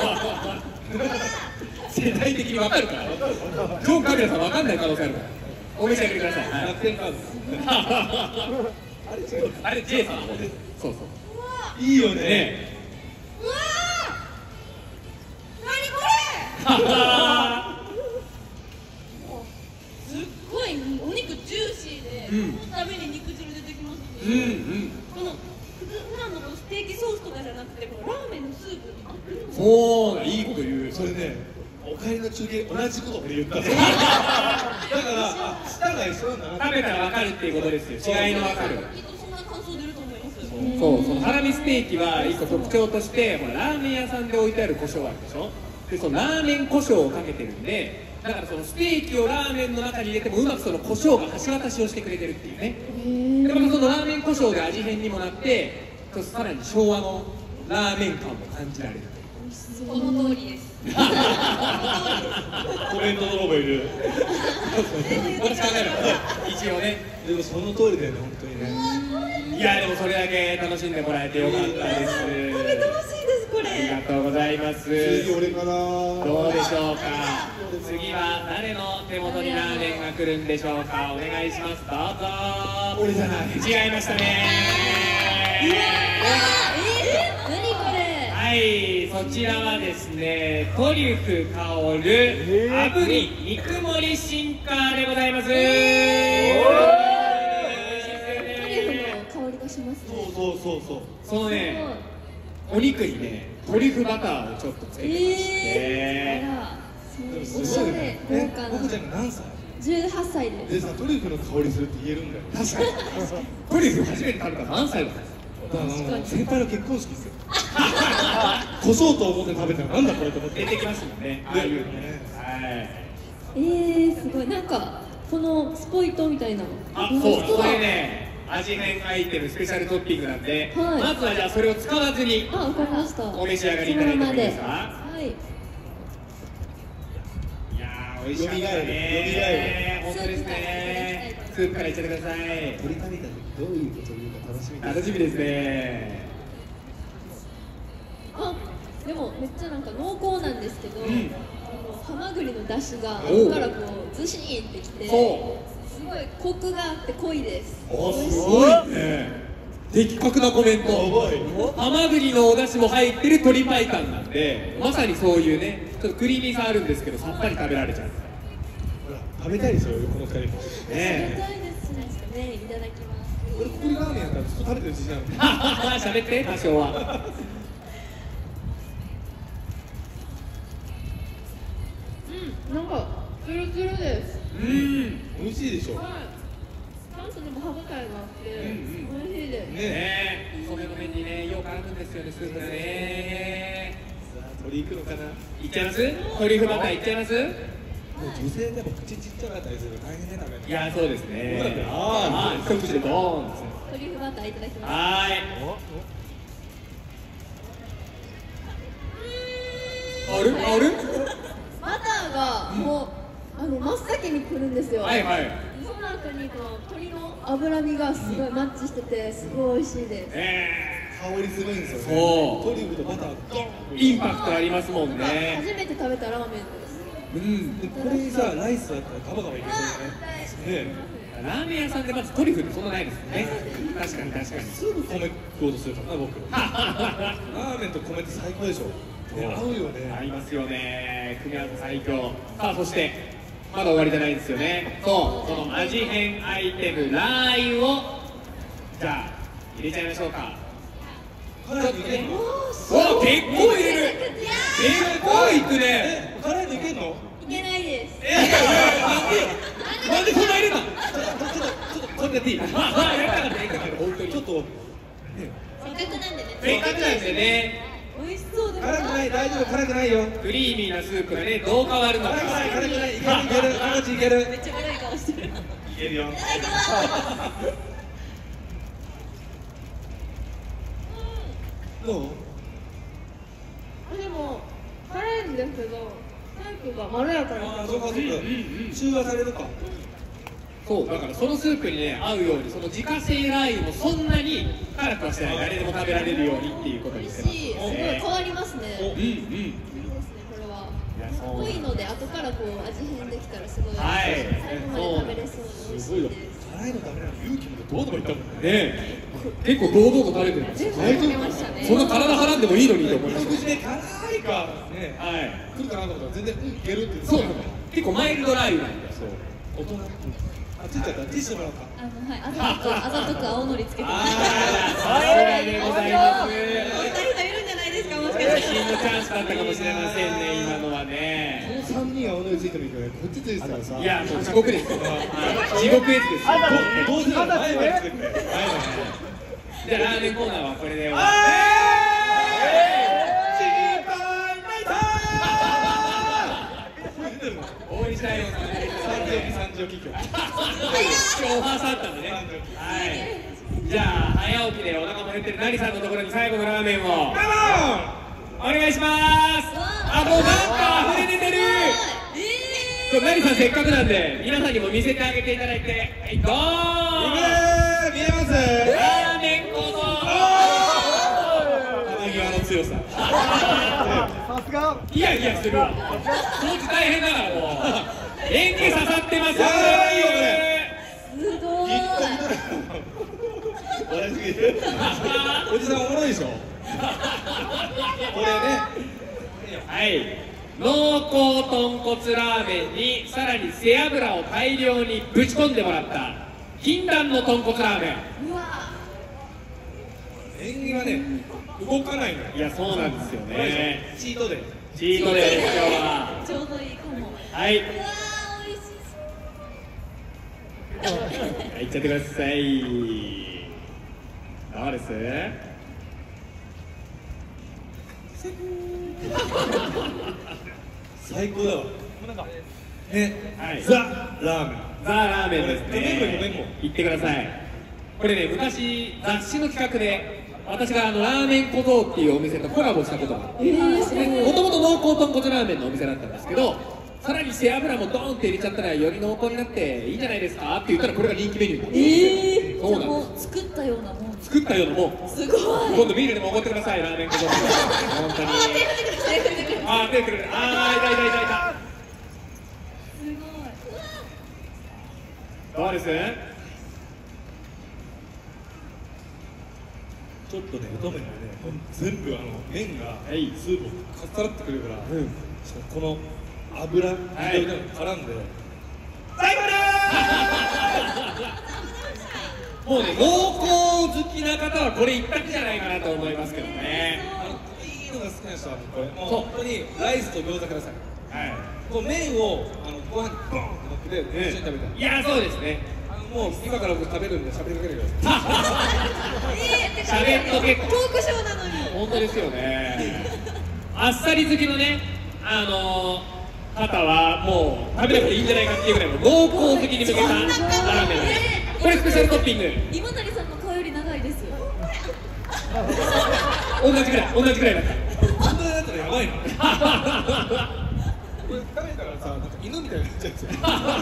S1: 世代的にわかるから。ジョン・カビラさんわかんない可能性あるから。お召し上がりください。
S4: 楽天カード。あれ違う。
S1: あれ J さんの方です。そうそう。
S4: いいよね。
S1: ね
S3: うわー何これ？すっごいお肉ジューシーで、
S1: うん
S3: このために肉汁出てきます
S1: うんう
S3: し、
S1: ん。
S3: この普段のこのステーキソースとかじゃなくて、このラーメンのスープに合ってる。
S1: そういいこと言う。
S4: それね、お帰りの中継同じこと俺言ったの。だからあ舌が一緒なんだな。
S1: 食べたらわかるっていうことですよ。違いのわかる。
S3: きっとそんな感想出ると思います。
S1: そう、そのハラミステーキは一個特徴としてほらラーメン屋さんで置いてある胡椒あるでしょ。でそのラーメン胡椒をかけてるんで、だからそのステーキをラーメンの中に入れてもうまくその胡椒が橋渡しをしてくれてるっていうね。でまたそのラーメン胡椒で味変にもなってちょっとさらに昭和のラーメン感も感じられる。
S3: この通りです。
S4: コメント泥棒いる。
S1: 私考える一応ね。
S4: でもその通りだよね、本当にね。
S1: いやでもそれだけ楽しんでもらえてよかったです。
S3: 食べてほしいですこれ。
S1: ありがとうございます。
S4: 次俺かな。
S1: どうでしょうか。次は誰の手元にラーメンが来るんでしょうか。お願いします。どうぞ。
S4: 俺じゃない。
S1: 違いましたね。
S3: うわー、えー、何これ。
S1: はい、そちらはですね、トリュフ香る炙り肉盛りシンカーでございます。
S2: トリュフの香りがしますね。
S4: そうそうそうそう。
S1: そのね、お肉にね、トリュフバターをちょっとつけてまして、
S2: えー、あら、そうおしゃれ、豪華な。
S4: 僕ちゃんが何歳？
S2: じゅうはっさいです。
S4: でさ、トリュフの香りするって言えるんだよ。
S1: 確かに。トリュフ初めて食べたの何歳だったんですか。
S4: 先輩の結婚式ですよ。こそうと思って食べたらなんだこれと思って
S1: 出てきますもんね。ああいうのね。はい。
S2: えー、すごい。なんかこのスポイトみたいなの。
S1: あ、そう、これね、味変アイテムスペシャルトッピングなんで、
S2: はい、
S1: まずはじゃあそれを使わずに、
S2: あ、わかりました。
S1: お召し上がりいただいてもいいですか。
S2: はい。
S1: いやー、美味しかったね。本当ですね。スープからいっちゃってください。
S4: 取りためた時どういうことを言うか楽しみです。
S1: 楽しみですね。
S2: あ、でもめっちゃなんか濃厚なんですけど、うん、あのハマグリの出汁が後からこうずしーってきて、すごいコクがあって濃いです。
S1: お、すごいね。的確なコメント。ハマグリのお出汁も入ってる鶏白湯なんで、まさにそういうね、ちょっとクリーミーさあるんですけどさっぱり食べられちゃう。
S4: ほら、食べたいですよこの二人も。
S2: ねえ。食べたいですね。いただきます。
S4: 俺ここにラーメンやったらずっと食べてる自信ある。
S1: 喋って多少は。
S2: うん、なんかツルツルです。
S1: うん、
S4: 美味しいでしょ。はい。
S2: ちゃんとでも歯応えがあって、うん、美味しいです。
S1: ねえ、それの麺にね、よく絡むんですよね、スープがね。
S4: さあ、鶏いくのかな。
S1: いっちゃいます？トリュフバターいっちゃいます？
S4: 女性でも口ちっちゃかったりすると大変ね、食べる。
S1: いや、そうですね。
S4: ああ、
S1: 一口でドーン。
S2: トリュフバターいただきます。
S1: はい。あるある？
S2: バターがもうあの真っ先に来るんですよ。
S1: はいはい。
S2: その後にこの鶏の脂身がすごいマッチしててすごい美味しいです。
S1: え
S4: ー、香りすごいんですよね。
S1: そう。
S4: トリュフとバターが
S1: インパクトありますもんね。
S2: 初めて食べたラーメンです。
S1: うん。
S4: でこれにさライスだったらガバガバいけそうだね。ね。
S1: ラーメン屋さんでまずトリュフってそんなないですよね。確かに確かに。
S4: すぐ米食おうとするからな僕。ラーメンと米って最高でしょ。合うよね。
S1: 合いますよね。組み合わせ最強。さあそしてまだ終わりじゃないんですよね。そうこの味変アイテムラー油をじゃあ入れちゃいましょうか。ちょっとね。お結構入れる。結構いくね。
S4: 辛いのいけんの？
S2: いけないです。
S1: えー、なんでそんな入れたの？ちょっとちょっとこれやっていい？ああやりたかったやりたかった本当にちょっと。
S3: せっかくなんでね。
S1: せっかくなんでね。
S2: 美味しそうです。
S4: 辛くない大丈夫辛くないよ。
S1: クリーミーなスープがねどう変わるのか。
S4: 辛くない辛くないいけるいける赤ちいける。
S3: めっちゃ悪い顔してる。い
S4: けるよ。
S3: ただきます。
S4: どう？
S2: でも辛いんですけどスープがまろやかな。
S4: あ、そうかそうか。中和されるか。
S1: そうだからそのスープにね合うようにその自家製ラー油もそんなに辛くはしてない誰でも食べられるようにっていうことにしてます。
S2: 美味しい。すごい変わりますね。
S1: うんうん。いいです
S2: ねこれは。
S1: やそう。
S2: 濃いので後からこう味変できたらすごい。
S1: はい。
S2: 最後まで食べれそうで美味しいです。
S4: 辛いのダメなの勇気もどうでもいったもんね。
S1: ね結構堂々と食べてるんですよ。
S2: 全部食べましたね。
S1: そんな体払ってもいいのにと思いました。
S4: 食事で辛いかね。
S1: はい。
S4: 来るかなと思ったら全然いけるって。
S1: そうなんだ。結構マイルドラー油なんだよ。そう。
S4: 大人。あ、ついちゃった。ティッシュもらおうか。
S2: あのはい、あざとくあざとく青のりつけてます。
S1: さすがでございます。
S3: こんな人いるんじゃないですかもしか
S1: 写
S3: して。
S1: 真のチャンスだったかもしれませんね今のはね。
S4: この三人青のりついてもいいけどね。こっちついてたらさ。
S1: いやもう地獄ですよ。地獄絵図ですよ。
S4: どうせなら前までつけて。前まで。
S1: じゃあラーメンコーナーはこれで終わり大西大王さんの
S4: 三時起き今日
S1: 今日オファーさあったんでね。はい。じゃあ早起きでお腹も減ってるナリさんのところに最後のラーメンをお願いします。あ、もうなんか溢れ出てる。これナリさんせっかくなんで皆さんにも見せてあげていただいて、はい、ドーン。
S4: 見えます。
S1: ラーメン小僧。
S4: 玉際の強さ。
S5: さすが。
S1: ヒヤヒヤするわ。そのうち大変だからもう。演技刺さってます。
S4: やばいよこれ。
S2: すごい。
S4: 笑いすぎる。おじさんおもろいでしょ。これね。
S1: はい。濃厚豚骨ラーメンにさらに背脂を大量にぶち込んでもらった禁断の豚骨ラーメン。
S2: うわ。
S4: 演技がね動かないのよ。
S1: いやそうなんですよね。
S4: チートで。
S1: チートデーです今日は。
S3: ちょうどいいかも。
S1: はい。
S3: うわー、美味しそう。
S1: はい、いっちゃってください。どうです？
S4: 最高だわ。ね、
S1: はい。
S4: ザ・ラーメン。
S1: ザ・ラーメンですね。
S4: ごめんごめんごめん
S1: 言ってください。これね、昔雑誌の企画で私があのラーメン小僧っていうお店とコラボしたことがあって、もともと濃厚豚骨ラーメンのお店だったんですけど、さらに背脂もドーンって入れちゃったらより濃厚になっていいんじゃないですかって言ったらこれが人気メニューになった。
S3: えー、
S1: そうなんです。
S3: じゃあもう作ったようなもん。
S1: 作ったようなもん。
S3: すごい。
S1: 今度ビールでもおごってください、ラーメン小僧。本当に。あー、手振る。あー、痛い痛い痛い痛い。
S3: すごい。
S1: どうです？
S4: ちょっとね、太麺がね、全部あの麺が
S1: はい
S4: スープをかっさらってくれるから、
S1: うん
S4: この油、
S1: い
S4: 緑が絡んで、
S1: 最高だー。もうね、濃厚好きな方はこれ一択じゃないかなと思いますけどね。
S4: あのいいのが好きな人はこれ、もう
S1: そう
S4: 本当にライスと餃子ください。
S1: はい。
S4: こう麺をあのご飯にボーンって乗っけて一緒に食べたい。
S1: いや、そうですね。
S4: あのもう今から僕食べるんで喋りかけてください。
S3: えー、
S1: 喋っとけ。
S3: トークショーなのに。
S1: 本当ですよね。あっさり好きのね、あのー、方はもう食べなくていいんじゃないかっていうぐらいの濃厚好きに向けたラーメンです。これスペシャルトッピング。
S3: 今成さんの顔より長いですよ。
S1: 同じぐらい、同じぐらいだった。
S4: 本当だったらやばいの。これ食べたらさ、なんか犬みたいになっちゃうんですよ。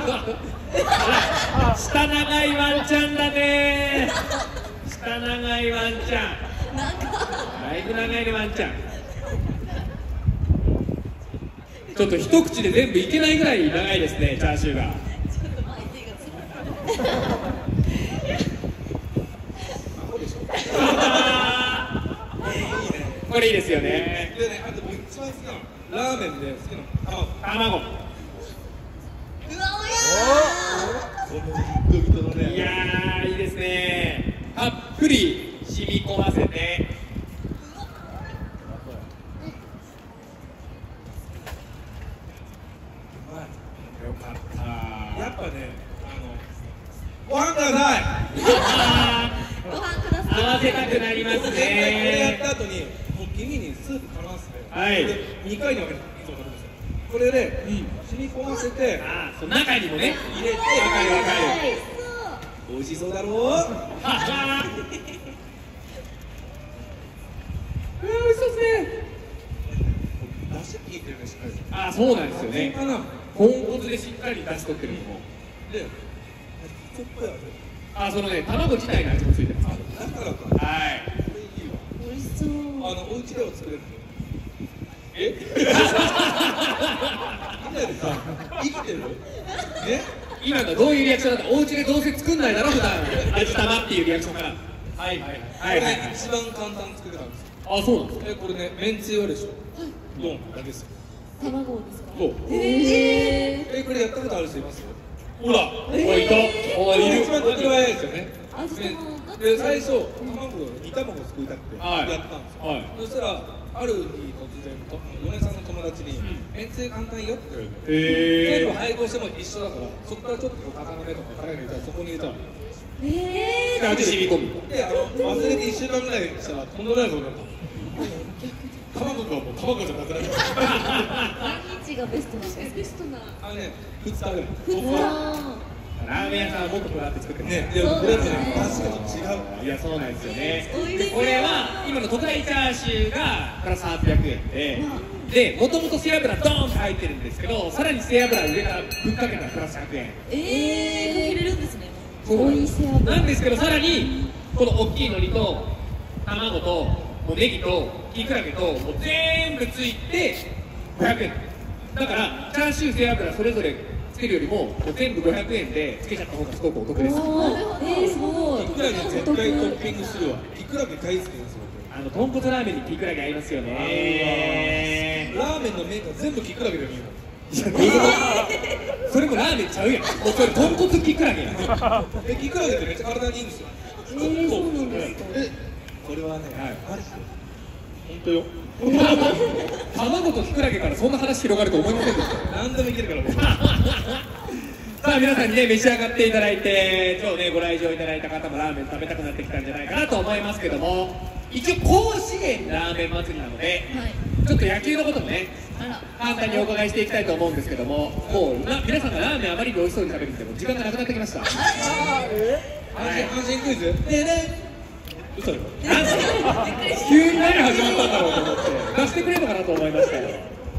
S1: 下長いワンちゃんだねー。下長いワンちゃん。だいぶ長いねワンちゃん。ちょっと一口で全部いけないぐらい長いですね、チャーシューが。
S3: ちょっとマイティがつらい。
S1: これいいですよね。
S4: でね、あと僕一番好きなの、ラーメンで好きなの、
S1: 卵。
S3: うわ、おや
S4: このビットビトのね。
S1: いやー、いいですね。たっぷり染み込ませて。よかった。
S4: やっぱね、あのご飯ください。
S3: ご飯ください。
S1: 合わせたくなります
S4: これやっ
S1: ね。
S4: た後に、もう黄身にスープ絡ませて、
S1: はい
S4: これにかいに分けていつも食べるんですよ。これで、染み込ませて
S1: あー、その中にもね。
S4: 入れて、
S1: わかるわかる。
S4: 美味しそうだろう。
S1: ははー。うわー、美味しそうですね。
S4: 出汁効いてるね、しっかり。
S1: あー、そうなんですよね。
S4: かな。
S1: 豚骨でしっかり出しとってるのも。
S4: で、ちょっとやる。
S1: あー、そのね、卵自体の味もついてます。
S4: だからか。
S1: はい。
S4: これいいわ。
S3: 美味しそう。
S4: あの、お家では作れる。え？みんなでさ、生きてる？ね？
S1: 今のどういうリアクションだった？お家でどうせ作んないだろ普段味玉っていうリアクションから。はいはいはいはいはい。
S4: 一番簡単に作れたんですよ。
S1: あ、そうなんですか。
S4: え、これね、めんつゆあるでしょ。ドンだけですよ。
S3: 卵ですか。
S1: そう。
S3: え
S4: え、これやったことある人います？
S1: ほら、おいいた。おいいる。
S4: 一番手っ取り早いですよね。
S3: 味玉
S4: で、最初卵を煮卵を作りたくて
S1: はい
S4: やったんですよ。
S1: はい。
S4: そしたらある日突然と米さんの友達に「めんつゆ簡単よ」って言われて、
S1: へ
S4: 全部配合しても一緒だから、そこからちょっと高めとか辛いの入れたらそこに入れたの。
S3: え
S1: で味染み込む。
S4: で、あの忘れていっしゅうかんぐらいしたらとんでもないことになった。卵がもう卵じゃなくなった。
S2: 何日がベストなんですか？
S3: ベストな
S4: あのね、ふつかぐらい。
S1: ラーメン屋さんはもっとこだわって作ってます
S4: ね、でもこれってね、確かに違う。
S1: いや、そうなんですよね。
S3: 美味しい
S1: でこれは今の特大チャーシューがプラスはっぴゃくえんで、でもともと背脂ドーンと入ってるんですけど、さらに背脂上からぶっかけたらプラスひゃくえん。
S3: えー、かけれるんですね。
S1: そう
S2: 美味しい油
S1: なんですけど、さらにこの大きい海苔と卵ともうネギときくらげともう全部ついてごひゃくえんだから、チャーシュー背脂それぞれつけるよりももう全部ごひゃくえんでつけちゃった方がすごくお得です。
S2: なるほど。えー、すごい。
S4: いくらげ絶対トッピングするわ。いくらげ大好きですよ。
S1: あの豚骨ラーメンにきくらげ合いますよね。
S4: ラーメンのメーカー全部きくらげで見る。
S1: いや、それもラーメンちゃうやん。もうそれ豚骨きくらげやん。
S4: え、きくらげってめっちゃ体にいいんですよ。
S2: えー、そうなんですか。
S4: え、これはね、マジで
S1: 本当よ。卵ときくらげからそんな話広がると思いませんでした。
S4: 何でもいけるから僕。
S1: さあ皆さんにね召し上がっていただいて、今日ねご来場いただいた方もラーメン食べたくなってきたんじゃないかなと思いますけども、一応甲子園ラーメン祭りなので、
S3: はい。
S1: ちょっと野球のこともね
S3: あら。
S1: 簡単にお伺いしていきたいと思うんですけども、もうな皆さんがラーメンあまりに美味しそうに食べるんでもう時間がなくなってきました。
S4: 阪神、阪神クイズ。でね。嘘よ。
S1: 急に何始まったんだろうと思って出してくれるのかなと思いましたよ。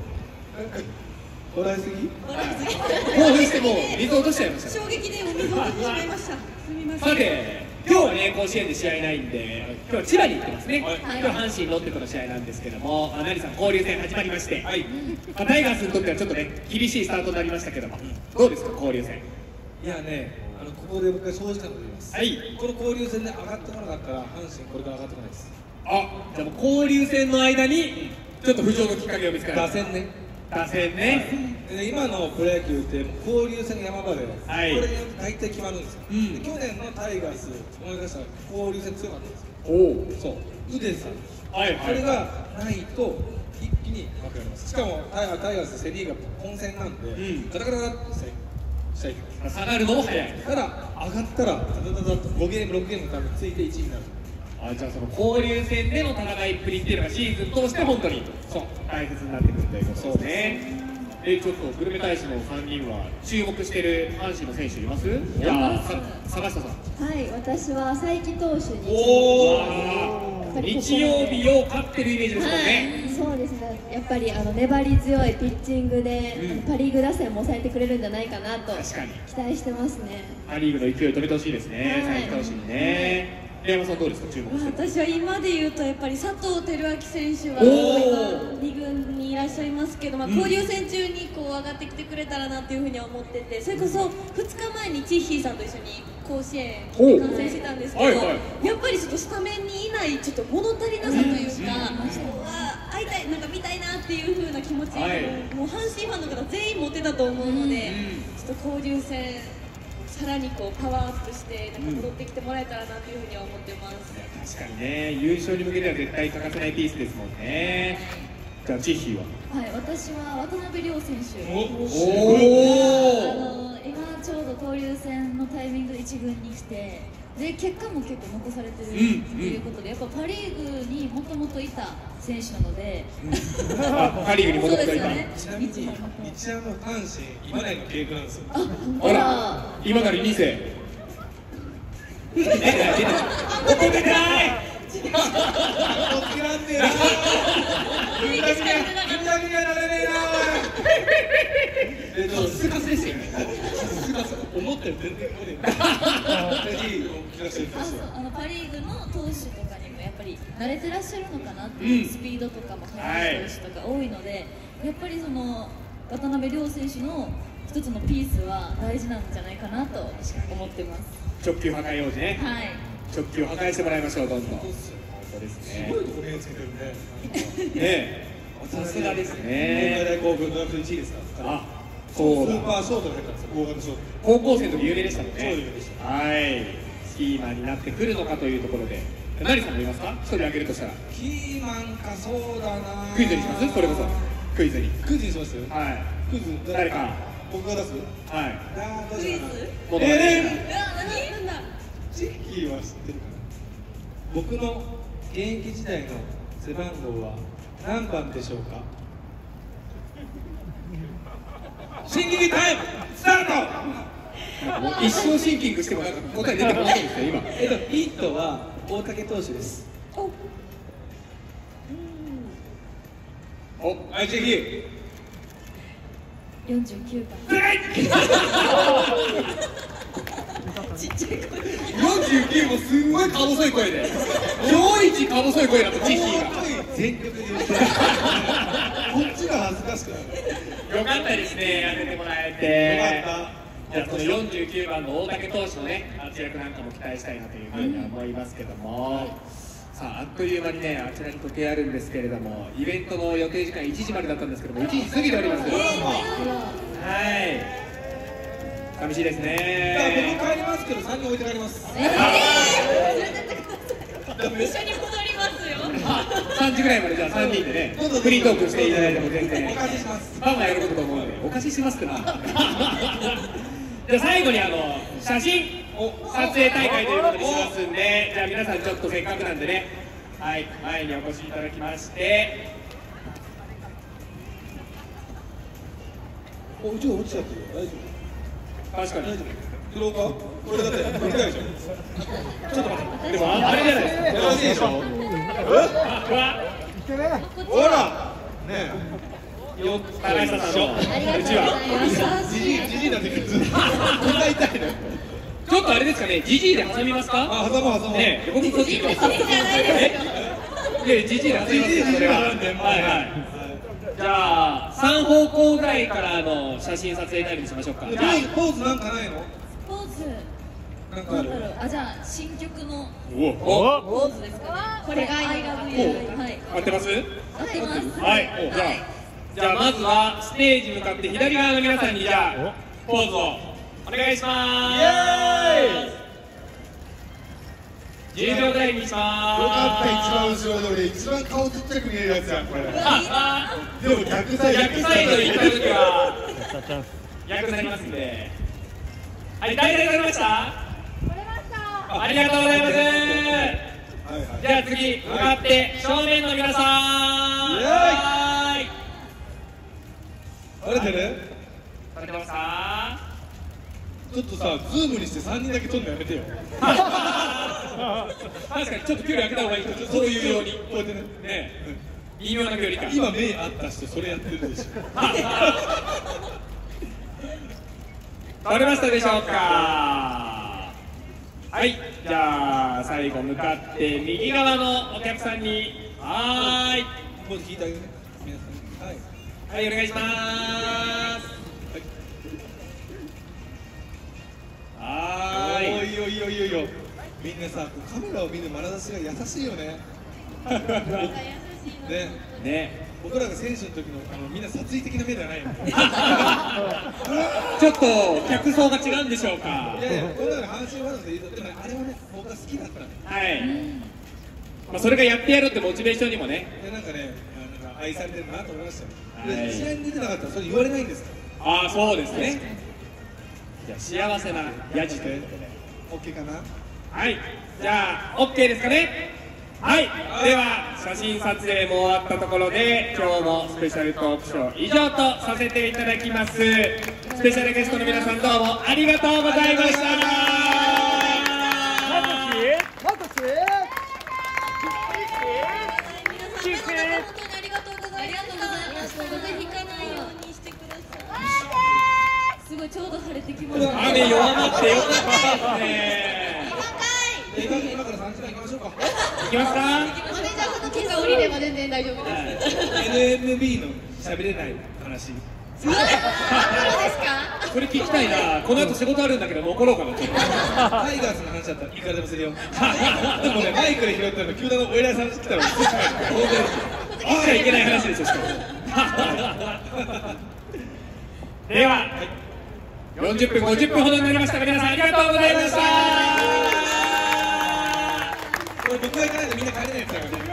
S4: 笑いすぎ？
S1: 興奮してもう水落としちゃいましたよ。
S3: 衝撃でお水を飲んでしまいました。すみません。
S1: さて、今日はね、甲子園で試合ないんで、今日は千葉に行ってますね。
S4: はい
S1: 今日は阪神ロッテとの試合なんですけども、あ成さん交流戦始まりまして、
S4: はい。
S1: まあタイガースにとってはちょっとね、厳しいスタートになりましたけども、どうですか、交流戦。
S4: いやね、あのここで僕が正直なこと言います。
S1: はい。
S4: この交流戦で上がってこなかったら阪神これから上がってこないです。
S1: あ、じゃあもう交流戦の間に、ちょっと浮上のきっかけを見つけられた。
S4: 打線ね。
S1: 打線ね。
S4: でね、今のプロ野球って交流戦山場で、
S1: はい
S4: これによって大体決まるんですよ、
S1: うん
S4: で去年のタイガース思い出したら交流戦強かったんですよ。
S1: おお。
S4: そう腕さん、
S1: はいはい。
S4: それがないと一気に分かれます。しかもタイタイガースセ・リーグが混戦なんで、
S1: うん
S4: ガタガタガタってしたい
S1: 下がるのも早い。
S4: ただ上がったらダダダダッとごゲームろくゲームのためについていちいになる。
S1: あ、じゃあその交流戦での戦いっぷりっていうのがシーズン通して本当にそう大切になってくるということですね。え、ちょっとグルメ大使のさんにんは注目してる阪神の選手います？じゃあさ坂下さん。
S2: はい、私は佐伯投手に。
S1: お
S2: やっぱりここ
S1: 日曜日を勝ってるイメージですもんね。
S2: そうですね。やっぱりあの粘り強いピッチングで、
S1: うん
S2: あのパリーグ打線も抑えてくれるんじゃないかなと
S1: 確かに
S2: 期待してますね。
S1: パ・リーグの勢い止めてほしいですね、
S2: はい
S1: 佐々木投手にね。宮山さんどうですか、注目してる。
S3: 私は今で言うとやっぱり佐藤輝明選手は
S1: おー
S3: 今に軍にいらっしゃいますけど、まあ、
S1: うん
S3: 交流戦中にこう上がってきてくれたらなっていうふうには思ってて、それこそふつかまえにチッヒーさんと一緒に甲子園で観戦してたんですけど、
S1: はいはい
S3: やっぱりちょっとスタメンにいないちょっと物足りなさというか、あ会いたい、なんか見たいなっていう風な気持ち、
S1: はい
S3: もう阪神ファンの方全員持ってたと思うので、
S1: うん
S3: ちょっと交流戦さらにこうパワーアップしてなんか戻ってきてもらえたらなというふうには思ってます。
S1: 確かにね、優勝に向けては絶対欠かせないピースですもんね。じゃあチッヒーは。
S6: はい、私は渡辺亮選手。
S1: お
S6: あ
S1: お。
S6: の今ちょうど交流戦のタイミングで一軍に来て、で結果も結構残されてるということで、やっぱパ・リーグにもともといた選手なので、
S1: あ、パ・リーグに戻っていた。
S6: そうですよね。
S4: ちなみに一山の阪神今内の契約なんですよ。
S1: あら、今からに世。え、出て怒ってない。
S4: おっきなんねえな。みんなみんなみんなみんななれねえな。えっと
S1: スカスですよね。
S4: 思ったより全然来ねえ。ぜひ聞かせてくだ
S6: あ、
S4: さい。
S6: そう、あのパ・リーグの投手とかにもやっぱり慣れてらっしゃるのかなっていう、
S1: うん
S6: スピードとかも速い投手とか多いので、やっぱりその渡辺亮選手の一つのピースは大事なんじゃないかなと思ってます。
S1: 直球破壊王子ね。
S6: はい。
S1: 直球破壊してもらいましょう、どんどん。
S4: そうっすよ。
S1: そうです
S4: す
S1: ね。
S4: ごいとこ目つけてるね。
S1: ねえ、さすがです
S4: 東海
S1: ね。
S4: 大高校ドラフトいちいですから。
S1: あ、
S4: ス
S1: そうだ。
S4: ーパーショートが入ったんですよ。大型ショート。
S1: 高校生の時有名でしたもんね。
S4: 超有名でした
S1: はい。スキーマンになってくるのかというところで。 何さんもいますか？一人挙げるとしたら
S4: キーマンか、そうだな。
S1: クイズにします？それこそクイズに。
S4: クイズにします。
S1: はい。
S4: クイズ
S1: 誰か。
S4: 僕が出す。
S1: はい。
S3: クイズ？
S1: もう
S4: えれん。
S3: うわ、何？なんだ。
S4: チッキーは知ってるかな。僕の現役時代の背番号は何番でしょうか。シンキングタイムスタート。
S1: もう一生シンキングしてもなんか答え出てこないんですよ今。
S4: えっとヒットは大竹投手です。
S1: お、はい、チェキ。
S6: よんじゅうきゅうばん。
S3: ちっちゃい声。
S1: よんじゅうきゅうもすんごいか細い声で。今日一か細い声だったチッキーが。
S4: 全力で言ってこっちが恥ずかしくなる。
S1: よかったですね、当ててもらえて。
S4: よかった。
S1: じゃあそのよんじゅうきゅうばんの大竹投手のね活躍なんかも期待したいなというふうに思いますけども、さああっという間にねあちらに時計あるんですけれども、イベントの予定時間いちじまでだったんですけどもいちじ過ぎております。はい、寂しいですね。
S4: 僕帰りますけどさんにん置いて帰ります。
S3: 一緒に戻りますよ。
S1: さんじぐらいまでじゃあさんにんでねフリートークしていただいても全然
S4: お貸しします。
S1: ファンが喜ぶと思うのでお貸ししますってな。じゃあ最後にあの写真撮影大会ということにしますんで、じゃあ皆さんちょっとせっかくなんでね、はい、前にお越しいただきまして。
S4: お、うちが落ちちゃってる。大丈夫。
S1: 確かに
S4: 大丈夫。拾うか？これだってできないでしょ。ちょっと待って。
S1: でもあれじゃないですか。
S4: よろしいでしょ。ほら。ねえ。よ、
S1: 高橋さんのうちは
S4: じじいじじいなんてずっとこんな痛いの。
S1: ちょっとあれですかね、ジジイで挟みますか？
S4: あ、挟もう挟もう。
S1: ねえ、僕そっち行きます。
S3: じゃないですよ。
S1: で、ジジイで挟みますか？それは。はいはい。じゃあさん方向ぐらいからの写真撮影タイムにしましょうか。じゃあ
S4: ポーズなんかないの？
S6: ポーズ
S4: なんかある。
S6: なんだろう。あ、じゃあ新曲の
S1: お
S6: ポーズですかね。これが I love you。はい。
S1: 合ってます？
S6: 合ってます。
S1: はい。じゃあじゃあまずはステージ向かって左側の皆さんにじゃあポーズをお願いします。イエーイ。じゅうびょうぐらいにします。
S5: よかった、一番後ろで俺一番顔ちっちゃく見えるやつやんこれ。でも逆サイド
S1: 逆サイドに行った時は逆になりますんで。はい、大体取れました？取れました。ありがとうございます。じゃあ次向かって正面の皆さん。はい。
S4: あれてる？
S1: 撮れてますか？
S4: ちょっとさ、ズームにしてさんにんだけ撮るのやめてよ。
S1: 確かにちょっと距離空けた方がいい。そういうようにこうやってね、ね、微妙な距離感。
S4: 今目あった人それやってるでしょ。
S1: 撮れましたでしょうか？はい、じゃあ最後向かって右側のお客さんにはーい
S4: もう聞いてあげるね、皆さん。はい、
S1: はい、お願いします。はーい。
S4: おいおいおいおいおい。みんなさ、カメラを見る眼差しが優しいよね。ね。
S1: ね。
S4: 僕らが選手の時のあのみんな殺意的な目ではないの。
S1: ちょっと客層が違うんでしょうか。
S4: いやいや、この中で阪神ファンで言うと、でもあれはね、僕が好きだったの。
S1: はい。まあそれがやってやるってモチベーションにもね。
S4: でなんかね、なんか愛されてるなと思いましたよ。
S1: はい
S4: で試合に出てなかったらそれ言われないんですか？
S1: ああ、そうですね。じゃあ幸せなヤジということで。
S4: オッケーかな？
S1: はい。じゃあ OK ですかね。はい。では写真撮影も終わったところで今日もスペシャルトークショー以上とさせていただきます。スペシャルゲストの皆さんどうもありがとうございました。
S6: すごいちょうど晴れてきました。
S1: 雨弱まってよかったですね。
S4: 今からさんじかん行きましょうか。
S1: 行きますか？
S3: マネージャーさんの結果降りれば全然大丈夫です。
S4: エヌエムビー の喋れない話。
S3: そうですか？
S1: これ聞きたいな。この後仕事あるんだけど残ろうかな。
S4: タイガースの話だったらいくらでもするよ。でもね、マイクで拾ったの球団のお偉いさん来たら当然
S1: 言っちゃいけない話でしょしかも。ではよんじゅっぷんごじゅっぷんほどになりましたが皆さんありがとうございました。
S4: これ僕が行かないとみんな帰れないやつだからね。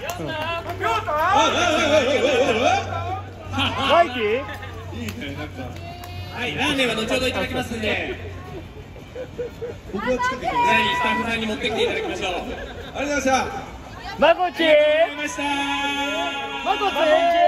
S1: はい。
S5: マイキー
S4: いいね、なんか
S1: はい、ラーメンは後ほどいただきますんで、
S4: 僕は近くに
S1: ぜひスタッフさんに持ってきていただきましょう。
S4: ありがとうございました。
S5: マコチ
S1: ありがとうございました。
S5: マコチ